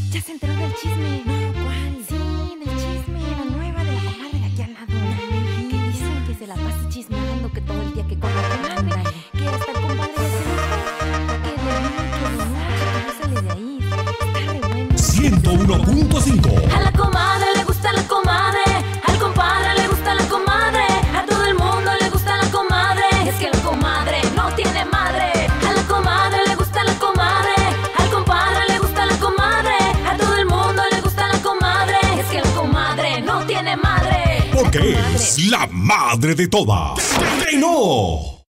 ¿Ya se enteró del chisme? No, ¿cuál? Sí, del chisme, la nueva de la comadre de aquí al lado. Que dicen que se la pasa chismeando, que todo el día que corre la comadre, que hasta el compadre ya se lo que de día, que de noche, que no sale de ahí. Está re bueno. 101.5. A la comadre le gusta la comadre, al compadre le gusta la comadre, a todo el mundo le gusta la comadre. Es que la comadre no tiene madre. A la comadre le gusta la comadre, al compadre le gusta la comadre, a todo el mundo le gusta la comadre. Es que la comadre no tiene madre. Porque es la madre de todas. ¡Que no!